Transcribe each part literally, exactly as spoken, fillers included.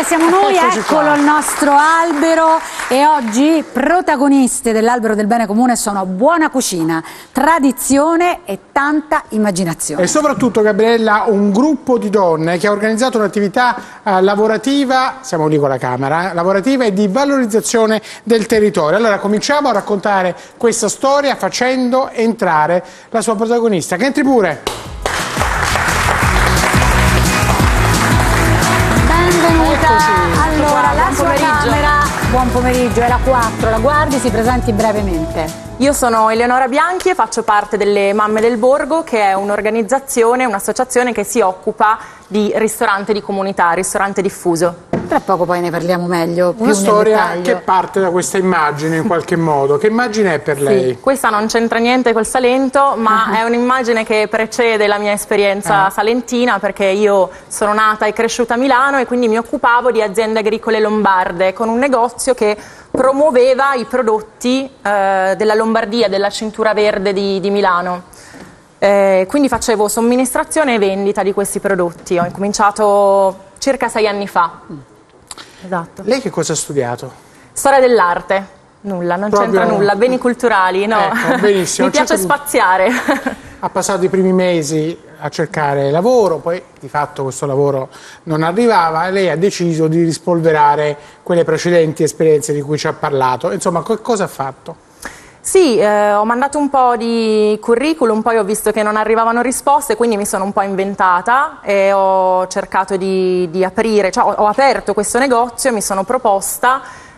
siamo noi, Eccoci eccolo qua. il nostro albero, e oggi protagoniste dell'albero del bene comune sono buona cucina, tradizione e tanta immaginazione. E soprattutto, Gabriella, un gruppo di donne che ha organizzato un'attività eh, lavorativa, siamo lì con la Camera, eh, lavorativa e di valorizzazione del territorio. Allora cominciamo a raccontare questa storia facendo entrare la sua protagonista, che entri pure. Benvenuta. Allora, la buon sua pomeriggio. camera, buon pomeriggio, è la quattro, la guardi, si presenti brevemente. Io sono Eleonora Bianchi e faccio parte delle Mamme del Borgo, che è un'organizzazione, un'associazione che si occupa di ristorante di comunità, ristorante diffuso. Tra poco poi ne parliamo meglio, più Una nel storia dettaglio. che parte da questa immagine in qualche modo. Che immagine è per lei? Sì, questa non c'entra niente col Salento, ma Uh-huh. è un'immagine che precede la mia esperienza Ah. salentina, perché io sono nata e cresciuta a Milano e quindi mi occupavo di aziende agricole lombarde, con un negozio che promuoveva i prodotti eh, della Lombardia, della cintura verde di, di Milano. Eh, quindi facevo somministrazione e vendita di questi prodotti. Ho incominciato circa sei anni fa. Esatto. Lei che cosa ha studiato? Storia dell'arte. Nulla, non Proprio- c'entra nulla. Beni culturali, no. Ecco, benissimo. Mi piace Certo- spaziare. Ha passato i primi mesi a cercare lavoro, poi di fatto questo lavoro non arrivava e lei ha deciso di rispolverare quelle precedenti esperienze di cui ci ha parlato. Insomma, che cosa ha fatto? Sì, eh, ho mandato un po' di curriculum, poi ho visto che non arrivavano risposte, quindi mi sono un po' inventata e ho cercato di, di aprire, cioè ho, ho aperto questo negozio, mi sono proposta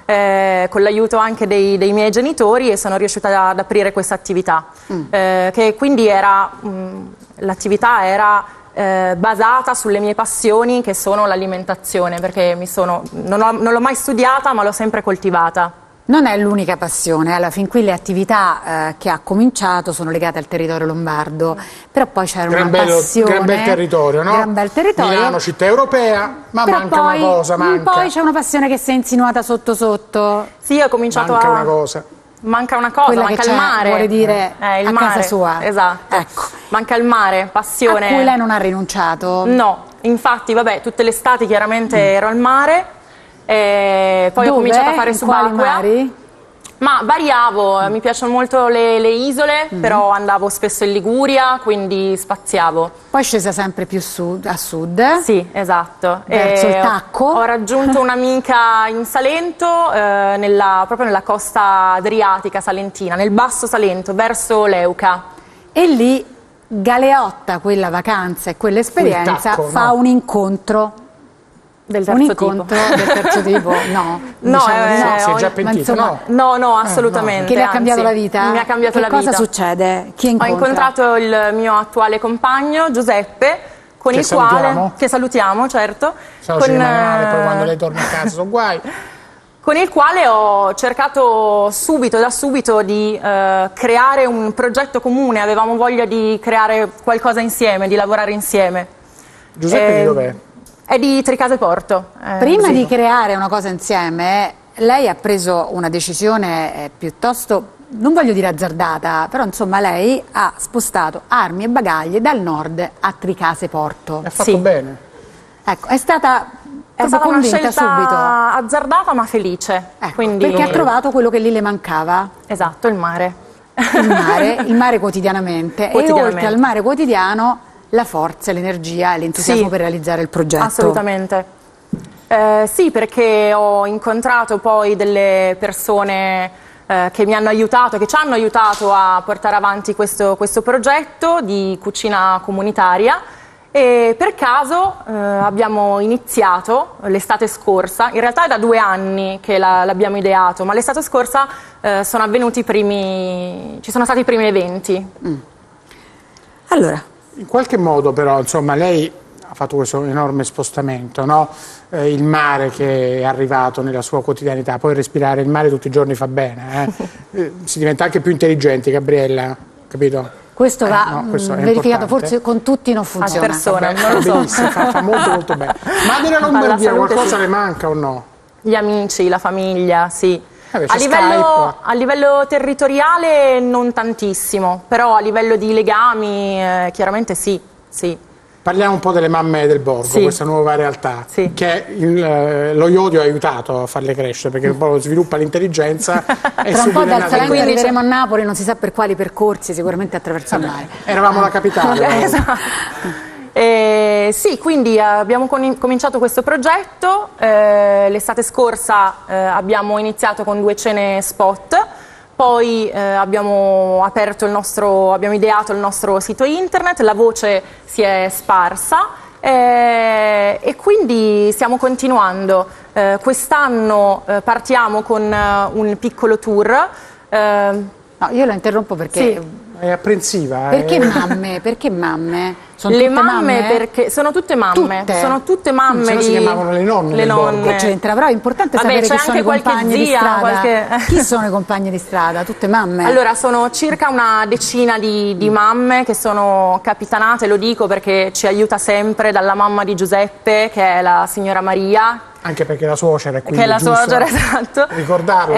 eh, con l'aiuto anche dei, dei miei genitori e sono riuscita ad aprire questa attività, mm. eh, che quindi era, mh, l'attività era eh, basata sulle mie passioni, che sono l'alimentazione, perché mi sono, non, ho, non l'ho mai studiata ma l'ho sempre coltivata. Non è l'unica passione, alla fin qui le attività eh, che ha cominciato sono legate al territorio lombardo, però poi c'era Gran una bello- passione. gran bel territorio, no? Gran bel territorio. Milano, città europea, ma Però manca poi, una cosa, manca. Poi c'è una passione che si è insinuata sotto sotto. Sì, ho cominciato Manca a... una cosa. Manca una cosa, Quella manca che il c'è, mare. vuole dire, Eh, il a mare. casa sua. Esatto. Ecco. Manca il mare, passione. A cui lei non ha rinunciato. No, infatti, vabbè, tutte le estati chiaramente Mm. ero al mare, e poi Dove? ho cominciato a fare In quali subacquea. mari? Ma variavo, mi piacciono molto le, le isole, Mm. però andavo spesso in Liguria, quindi spaziavo. Poi scesa sempre più sud, a sud. Sì, esatto. Verso E il Tacco? Ho, ho raggiunto un'amica in Salento, eh, nella- proprio nella costa adriatica salentina, nel basso Salento, verso Leuca. E lì Galeotta, quella vacanza e quell'esperienza, Tacco, fa no? un incontro. Del Un terzo incontro tipo. del terzo tipo? No. No, diciamo eh, di no. No, si è già ho- pentito, ma insomma- no? No, no, assolutamente. Che le ha cambiato anzi, la vita? Mi ha cambiato che la cosa vita. succede? Chi Ho incontra? incontrato il mio attuale compagno, Giuseppe, con Che il salutiamo. quale... Che salutiamo, certo. Se no con, ci rimane male, poi eh, quando lei torna a casa sono guai. con il quale ho cercato subito, da subito, di eh, creare un progetto comune. Avevamo voglia di creare qualcosa insieme, di lavorare insieme. Giuseppe Eh, di dov'è? È di Tricase Porto. eh, Prima sì. di creare una cosa insieme, lei ha preso una decisione eh, piuttosto, non voglio dire azzardata, però insomma lei ha spostato armi e bagagli dal nord a Tricase Porto. Ha fatto Sì. bene. Ecco, è stata, È proprio stata una convinta scelta subito. azzardata ma felice. Ecco, Quindi... perché ha trovato quello che lì le mancava, Esatto, il mare. il mare, il mare quotidianamente, e Quotidianamente. oltre al mare quotidiano la forza, l'energia e l'entusiasmo Sì. per realizzare il progetto. Assolutamente. Eh, sì, perché ho incontrato poi delle persone eh, che mi hanno aiutato, che ci hanno aiutato a portare avanti questo, questo progetto di cucina comunitaria, e per caso eh, abbiamo iniziato l'estate scorsa, in realtà è da due anni che la- l'abbiamo ideato, ma l'estate scorsa eh, sono avvenuti i primi, ci sono stati i primi eventi. Allora, In qualche modo però, insomma, lei ha fatto questo enorme spostamento, no? Eh, il mare che è arrivato nella sua quotidianità, poi respirare il mare tutti i giorni fa bene, eh? Eh, si diventa anche più intelligenti, Gabriella, capito? questo Eh, va no, questo è mh, verificato, importante. forse con tutti non funziona. persona. Vabbè, non lo fa so. benissimo, fa, fa molto molto bene. Ma della Alla Lombardia salute, qualcosa sì. le manca o no? Gli amici, la famiglia, sì. Vabbè, A c'è livello, Skype. a livello territoriale non tantissimo, però a livello di legami eh, chiaramente sì, sì. Parliamo un po' delle mamme del borgo, sì. questa nuova realtà, sì. che il, eh, lo iodio ha aiutato a farle crescere, perché un po' sviluppa l'intelligenza. E tra un po' dal Salento quindi arriveremo a Napoli, non si sa per quali percorsi, sicuramente attraverso il mare. Eravamo la capitale. Esatto. Eh, sì, quindi abbiamo cominciato questo progetto, eh, l'estate scorsa eh, abbiamo iniziato con due cene spot, poi eh, abbiamo aperto il nostro, abbiamo ideato il nostro sito internet, la voce si è sparsa eh, e quindi stiamo continuando. Eh, quest'anno eh, partiamo con uh, un piccolo tour. Eh, no, io la interrompo perché... Sì. È apprensiva. Perché è... mamme? Perché mamme? Sono le tutte mamme, mamme? Perché sono tutte mamme, Tutte? sono tutte mamme. Se no di... si chiamavano le nonne. Le nonne. Che c'entra? Però è importante Vabbè, sapere c'è chi sono i anche qualche compagni di zia, strada. qualche- Chi sono i compagni di strada? Tutte mamme? Allora, sono circa una decina di, di mamme che sono capitanate, lo dico perché ci aiuta sempre, dalla mamma di Giuseppe, che è la signora Maria. Anche perché la suocera è quindi Che è la giusto suocera, esatto. ricordarlo.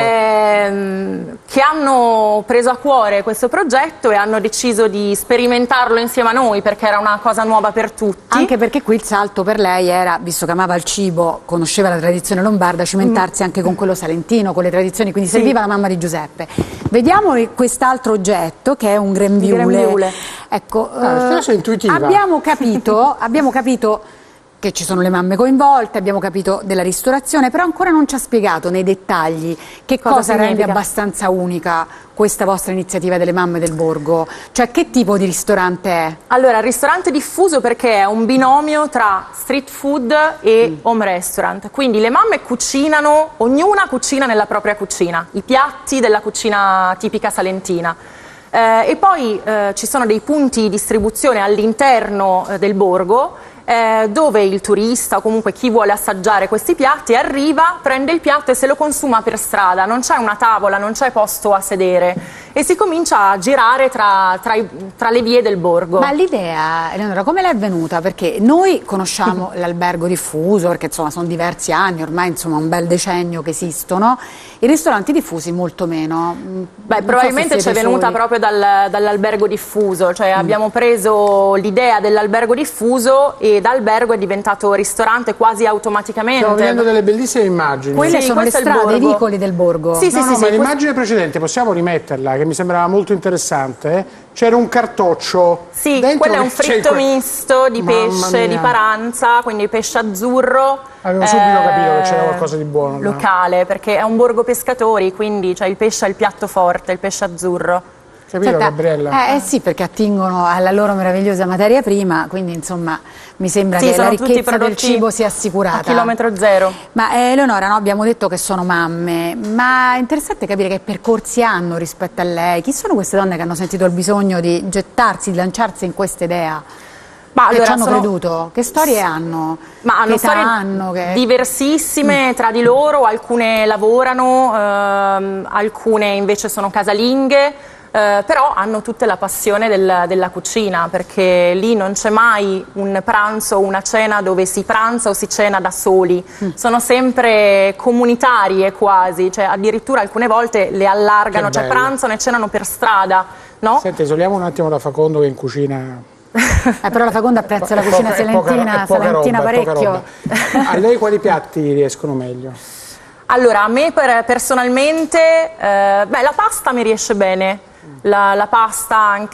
Ehm, che hanno preso a cuore questo progetto e hanno deciso di sperimentarlo insieme a noi, perché era una cosa nuova per tutti. Anche perché qui il salto per lei era, visto che amava il cibo, conosceva la tradizione lombarda, cimentarsi mm. anche con quello salentino, con le tradizioni, quindi sì. Serviva la mamma di Giuseppe. Vediamo quest'altro oggetto che è un grembiule. grembiule. Ecco, ah, eh, intuitiva. abbiamo capito, abbiamo capito che ci sono le mamme coinvolte, abbiamo capito della ristorazione, però ancora non ci ha spiegato nei dettagli che cosa, cosa rende abbastanza unica questa vostra iniziativa delle mamme del borgo, cioè che tipo di ristorante è? Allora, il ristorante diffuso perché è un binomio tra street food e mm. home restaurant, quindi le mamme cucinano, ognuna cucina nella propria cucina, i piatti della cucina tipica salentina. Eh, e poi eh, ci sono dei punti di distribuzione all'interno eh, del borgo eh, dove il turista o comunque chi vuole assaggiare questi piatti arriva, prende il piatto e se lo consuma per strada, non c'è una tavola, non c'è posto a sedere e si comincia a girare tra, tra, i, tra le vie del borgo. Ma l'idea, Eleonora, come l'è venuta? Perché noi conosciamo l'albergo diffuso, perché insomma sono diversi anni, ormai insomma un bel decennio che esistono, i ristoranti diffusi molto meno. Beh, non probabilmente so ci è venuta soli. proprio dal, dall'albergo diffuso, cioè mm. abbiamo preso l'idea dell'albergo diffuso e da albergo è diventato ristorante quasi automaticamente. Stiamo vedendo delle bellissime immagini. Quelle sì, sono le strade, i vicoli del borgo. Sì, sì, no, sì, no, sì, ma sì, l'immagine precedente possiamo rimetterla, che mi sembrava molto interessante. C'era un cartoccio. Sì, dentro quello è un fritto que... misto di pesce, di paranza, quindi pesce azzurro. Avevo subito eh, capito che c'era qualcosa di buono. Locale, no? Perché è un borgo pescatori, quindi cioè, il pesce è il piatto forte, il pesce azzurro. Capito, Senta, Gabriella? Eh, eh sì, perché attingono alla loro meravigliosa materia prima, quindi insomma mi sembra sì, che la ricchezza del cibo sia assicurata. A chilometro zero. Ma eh, Eleonora, no, abbiamo detto che sono mamme, ma è interessante capire che percorsi hanno rispetto a lei. Chi sono queste donne che hanno sentito il bisogno di gettarsi, di lanciarsi in questa idea? Ma che allora ci hanno sono... creduto? Che storie hanno? Ma hanno che storie hanno, che... diversissime tra di loro, alcune lavorano, ehm, alcune invece sono casalinghe. Eh, però hanno tutte la passione del, della cucina, perché lì non c'è mai un pranzo o una cena dove si pranza o si cena da soli, mm. sono sempre comunitarie quasi, cioè addirittura alcune volte le allargano, cioè pranzano e cenano per strada, no? Senti, isoliamo un attimo la Facondo che in cucina... Eh, però la Faconda apprezza la cucina poca, salentina, poca, salentina roba, parecchio. A lei quali piatti riescono meglio? Allora, a me per, personalmente, eh, beh, la pasta mi riesce bene. La, la pasta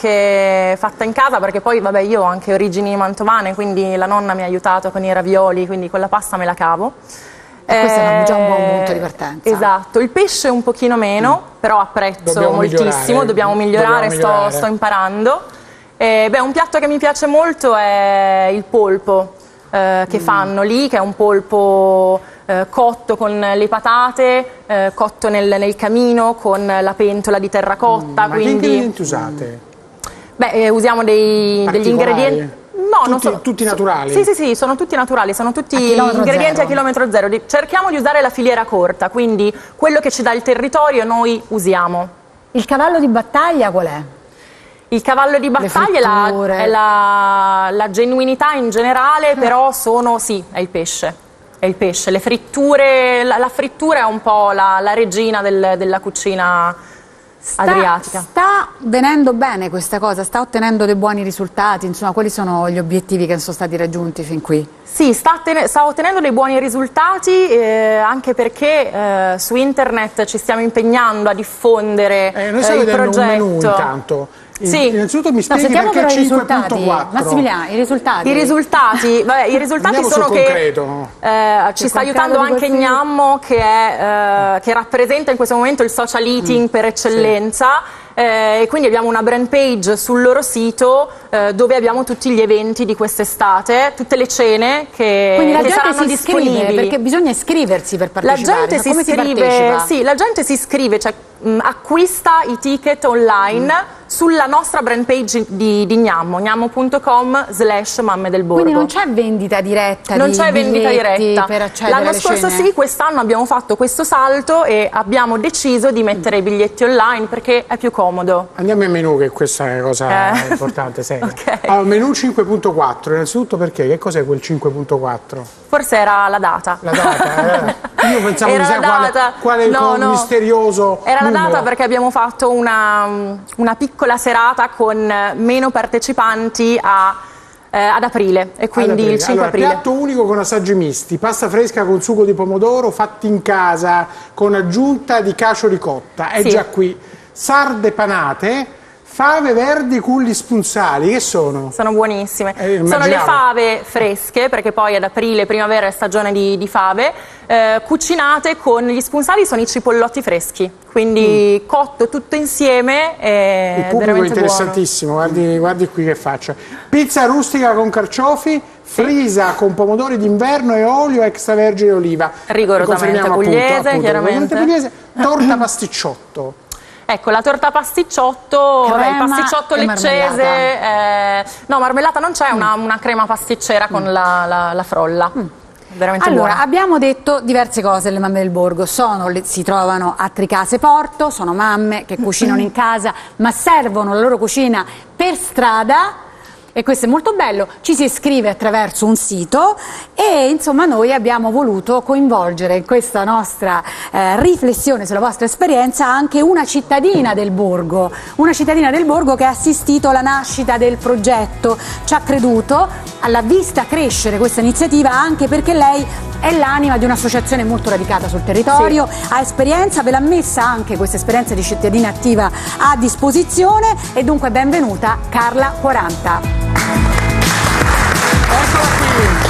anche fatta in casa, perché poi vabbè io ho anche origini mantovane, quindi la nonna mi ha aiutato con i ravioli, quindi con la pasta me la cavo. E questo è già un buon punto di partenza. Esatto, il pesce un pochino meno, mm. però apprezzo dobbiamo moltissimo, migliorare. dobbiamo migliorare, dobbiamo migliorare. Sto, sto imparando. Eh, beh, un piatto che mi piace molto è il polpo eh, che mm. fanno lì, che è un polpo eh, cotto con le patate, eh, cotto nel, nel camino con la pentola di terracotta. Mm, ma quindi... che ingredienti usate? Beh, eh, usiamo dei, degli ingredienti... No, tutti, non so, tutti naturali? Sì, sì, sì, sono tutti naturali, sono tutti a ingredienti zero. a chilometro zero. Cerchiamo di usare la filiera corta, quindi quello che ci dà il territorio noi usiamo. Il cavallo di battaglia qual è? Il cavallo di battaglia è, la, è la, la genuinità in generale, eh. però sono, sì, è il pesce. È il pesce. Le fritture, la, la frittura è un po' la, la regina del, della cucina sta, adriatica. Sta venendo bene questa cosa, sta ottenendo dei buoni risultati, insomma, quali sono gli obiettivi che sono stati raggiunti fin qui? Sì, sta, sta ottenendo dei buoni risultati, eh, anche perché eh, su internet ci stiamo impegnando a diffondere eh, noi eh, il progetto. Un menù intanto. Sì. Innanzitutto mi spieghi no, perché cinque punto quattro. Massimiliano, i risultati. I risultati, vabbè, i risultati sono che eh, ci sta aiutando anche Gnammo, che, è, eh, che rappresenta in questo momento il social eating mm. per eccellenza. Sì. Eh, e quindi abbiamo una brand page sul loro sito eh, dove abbiamo tutti gli eventi di quest'estate, tutte le cene che, quindi la che gente saranno si disponibili. Iscrive, perché bisogna iscriversi per partecipare. La gente, si, come iscrive, si, sì, la gente si iscrive, cioè mh, acquista i ticket online mm. sulla nostra brand page di, di Gnammo, gnammo punto com slash mamme del borgo. Quindi non c'è vendita diretta non di c'è vendita diretta per accedere l'anno alle scorso cene? Sì, quest'anno abbiamo fatto questo salto e abbiamo deciso di mettere i biglietti online perché è più comodo. Andiamo al menù, che questa è una cosa eh. importante, seria. Okay. Allora, menù cinque punto quattro, innanzutto perché? Che cos'è quel cinque punto quattro? Forse era la data. La data, eh. Io pensavo era di la data. quale, quale no, no. misterioso Era numero. La data perché abbiamo fatto una, una piccola serata con meno partecipanti a, eh, ad aprile e quindi aprile. il cinque allora, aprile. Piatto unico con assaggi misti, pasta fresca con sugo di pomodoro fatti in casa con aggiunta di cacio ricotta, è sì. già qui. Sarde panate, fave verdi con gli spunzali, che sono? Sono buonissime, eh, sono le fave fresche, perché poi ad aprile, primavera è stagione di, di fave, eh, cucinate con gli spunzali, sono i cipollotti freschi, quindi mm. cotto tutto insieme è il pubblico è interessantissimo, guardi, guardi qui che faccia. Pizza rustica con carciofi, frisa sì. con pomodori d'inverno e olio extravergine oliva. Rigorosamente pugliese, appunto, appunto, chiaramente. Pugliese, torta pasticciotto. Ecco, la torta pasticciotto, vabbè, il pasticciotto leccese, eh, no, marmellata non c'è, una, una crema pasticcera con mm. la, la, la frolla. Mm. Veramente allora, buona. Abbiamo detto diverse cose, le mamme del borgo sono, le, si trovano a Tricase Porto, sono mamme che cucinano in casa, ma servono la loro cucina per strada. E questo è molto bello, ci si iscrive attraverso un sito e insomma noi abbiamo voluto coinvolgere in questa nostra eh, riflessione sulla vostra esperienza anche una cittadina del borgo, una cittadina del borgo che ha assistito alla nascita del progetto, ci ha creduto, l'ha vista crescere questa iniziativa anche perché lei è l'anima di un'associazione molto radicata sul territorio, sì. ha esperienza, ve l'ha messa anche questa esperienza di cittadina attiva a disposizione e dunque benvenuta Carla quaranta. Eccola qui.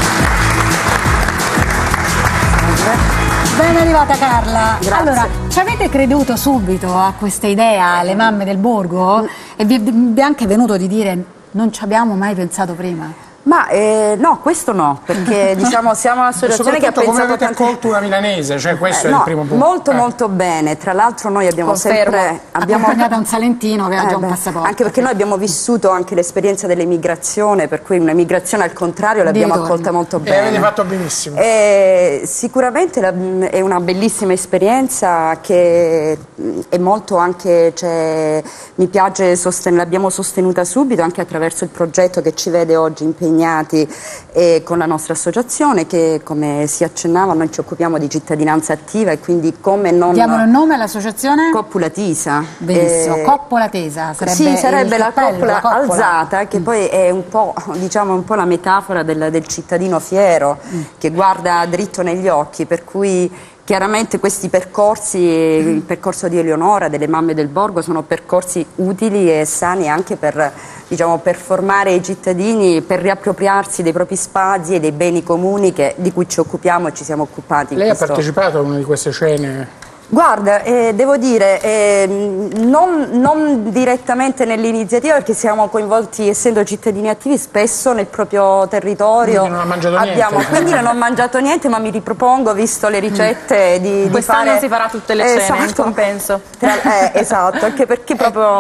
Ben arrivata Carla. Grazie. Allora, ci avete creduto subito a questa idea, le mamme del borgo? Mm. E vi, vi è anche venuto di dire non ci abbiamo mai pensato prima? Ma eh, no, questo no, perché diciamo siamo un'associazione che ha pensato come avete tante... accolto una milanese, cioè questo eh, è no, il primo punto. Molto eh. molto bene, tra l'altro noi abbiamo Confermo. sempre... Abbiamo accompagnata un salentino che ha eh, già beh, un passaporto. Anche perché noi abbiamo vissuto anche l'esperienza dell'emigrazione, per cui un'emigrazione al contrario l'abbiamo accolta molto bene. E avete fatto benissimo. E sicuramente la, è una bellissima esperienza che è molto anche, cioè, mi piace, sosten- l'abbiamo sostenuta subito anche attraverso il progetto che ci vede oggi impegnati e con la nostra associazione che, come si accennava, noi ci occupiamo di cittadinanza attiva e quindi come non... Diamolo il nome all'associazione? Coppola Tisa. Benissimo, eh, Coppola Tesa sarebbe, sì, sarebbe la cappello, coppola, la coppola alzata che mm. poi è un po', diciamo, un po' la metafora del, del cittadino fiero mm. che guarda dritto negli occhi, per cui chiaramente questi percorsi, il percorso di Eleonora, delle mamme del borgo, sono percorsi utili e sani anche per, diciamo, per formare i cittadini, per riappropriarsi dei propri spazi e dei beni comuni che, di cui ci occupiamo e ci siamo occupati. Lei questo... ha partecipato a una di queste scene? Guarda, eh, devo dire, eh, non, non direttamente nell'iniziativa perché siamo coinvolti, essendo cittadini attivi, spesso nel proprio territorio. Quindi non ha mangiato abbiamo, niente. Quindi non ho mangiato niente, ma mi ripropongo, visto le ricette, di, di quest'anno fare... si farà tutte le cene, esatto. in compenso. Tra, eh, esatto, anche perché proprio...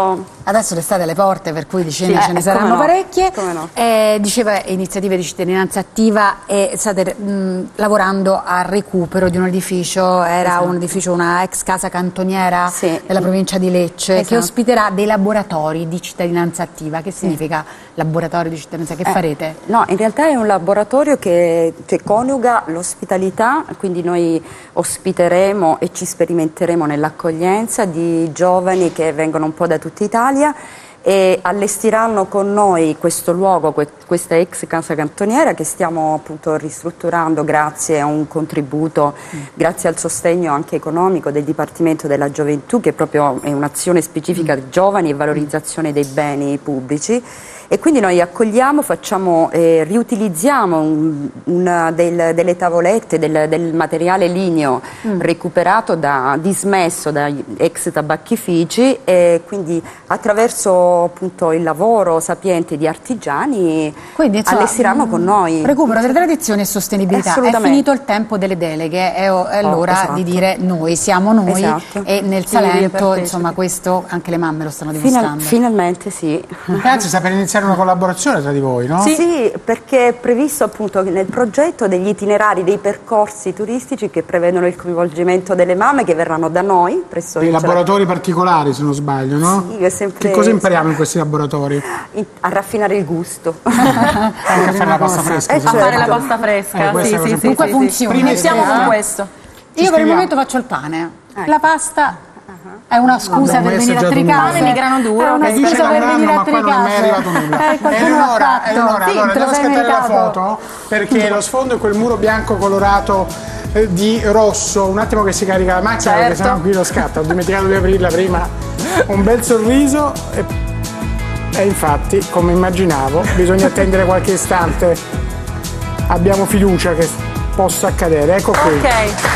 Adesso l'estate alle porte, per cui di cene Sì, ce ne eh, saranno come no, parecchie. come no. Eh, diceva iniziative di cittadinanza attiva e state mh, lavorando al recupero di un edificio, era Esatto. un edificio, una ex casa cantoniera Sì. della provincia di Lecce, Esatto. che ospiterà dei laboratori di cittadinanza attiva. Che significa laboratorio di cittadinanza? Che Eh, farete? No, in realtà è un laboratorio che, che coniuga l'ospitalità, quindi noi ospiteremo e ci sperimenteremo nell'accoglienza di giovani che vengono un po' da tutta Italia e allestiranno con noi questo luogo, que- questa ex casa cantoniera che stiamo appunto ristrutturando grazie a un contributo, mm. grazie al sostegno anche economico del Dipartimento della Gioventù, che proprio è un'azione specifica di giovani e valorizzazione dei beni pubblici. E quindi noi accogliamo, facciamo, eh, riutilizziamo un, una del, delle tavolette, del, del materiale ligneo mm. recuperato, da, dismesso da ex tabacchifici, e quindi attraverso appunto il lavoro sapiente di artigiani Quindi, insomma, allestiranno con noi. Recupero delle tradizioni e sostenibilità. È finito il tempo delle deleghe, è, è l'ora oh, esatto. di dire noi, siamo noi, esatto. e nel Salento insomma questo anche le mamme lo stanno dimostrando. Final, finalmente sì. Anzi, sta per iniziare una collaborazione tra di voi, no? Sì, sì, perché è previsto appunto nel progetto degli itinerari, dei percorsi turistici che prevedono il coinvolgimento delle mamme che verranno da noi presso Dei il laboratori particolari, se non sbaglio, no? Sì, è sempre... Che cosa impariamo in questi laboratori? In- a raffinare il gusto. Anche a fare la pasta fresca. Eh, A insomma. fare la certo. pasta fresca, Eh, questa sì, è una sì, cosa sì, Comunque sì, funziona. sì. Iniziamo Questa. con questo. Io per il scriviamo. momento faccio il pane. Ecco. La pasta è una scusa Vabbè, per questo venire è a già Tricase. Pane di grano duro, È una che Dice scusa da per un venire anno, a ma qua non è mai Tricase. arrivato nulla. Eh, qualcuno Eleonora, l'ha fatto. Eleonora, Sì, allora te lo devo sei scattare la meritato. foto perché lo sfondo è quel muro bianco colorato eh, di rosso. Un attimo che si carica la macchina, perché Certo. sennò qui lo scatta. Ho dimenticato di aprirla prima. Un bel sorriso e, e infatti, come immaginavo, bisogna attendere qualche istante. Abbiamo fiducia che possa accadere. Ecco qui. Ok.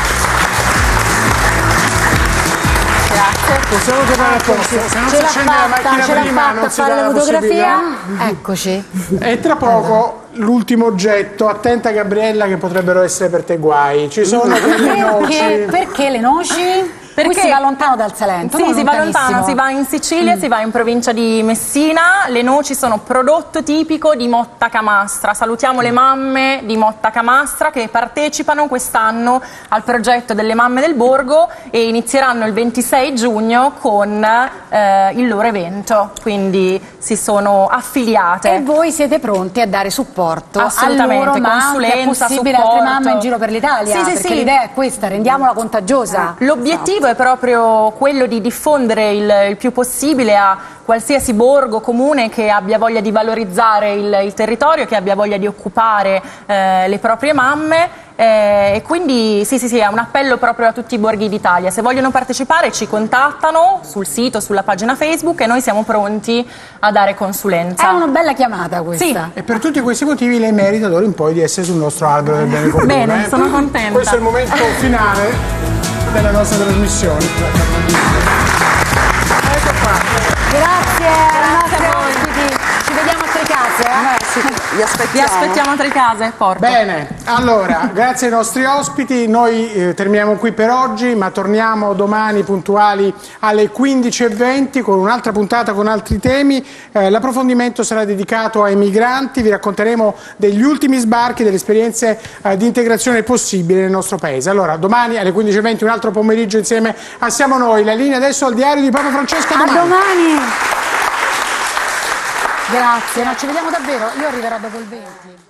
Possiamo tornare a posto, se non si Ce l'ha accende la fatta, macchina ce l'ha prima fatta non a si fare dà la la fotografia. possibilità. Eccoci. E tra poco l'ultimo oggetto, attenta Gabriella che potrebbero essere per te guai. Ci sono delle Perché, noci. perché le noci? Perché Perché si va lontano dal Salento? Sì, non si va lontano, lontanissimo. si va in Sicilia, Mm. si va in provincia di Messina. Le noci sono prodotto tipico di Motta Camastra. Salutiamo le mamme di Motta Camastra che partecipano quest'anno al progetto delle mamme del borgo e inizieranno il ventisei giugno con eh, il loro evento, quindi si sono affiliate. E voi siete pronti a dare supporto Assolutamente, a loro, ma anche è consulenza, possibile supporto. altre mamme in giro per l'Italia? Sì, sì, perché sì. l'idea è questa, rendiamola contagiosa. L'obiettivo è proprio quello di diffondere il, il più possibile a qualsiasi borgo, comune che abbia voglia di valorizzare il, il territorio, che abbia voglia di occupare eh, le proprie mamme. Eh, e quindi sì, sì, sì, è un appello proprio a tutti i borghi d'Italia. Se vogliono partecipare ci contattano sul sito, sulla pagina Facebook e noi siamo pronti a dare consulenza. È una bella chiamata questa. Sì. E per tutti questi motivi lei merita d'ora in poi di essere sul nostro albero del bene comune. Bene, eh. sono contenta. Questo è il momento finale della nostra trasmissione. Grazie ai nostri ospiti. Ci vediamo a Tricase. Eh? Vi aspettiamo. Vi aspettiamo a Tricase, Porto. Bene, allora, grazie ai nostri ospiti, noi eh, terminiamo qui per oggi, ma torniamo domani puntuali alle quindici e venti con un'altra puntata con altri temi. Eh, l'approfondimento sarà dedicato ai migranti, vi racconteremo degli ultimi sbarchi, delle esperienze eh, di integrazione possibili nel nostro paese. Allora, domani alle quindici e venti un altro pomeriggio insieme a Siamo Noi. La linea adesso al diario di Papa Francesco. A Domani. domani. Grazie, no, ci vediamo davvero. Io arriverò dopo il venti.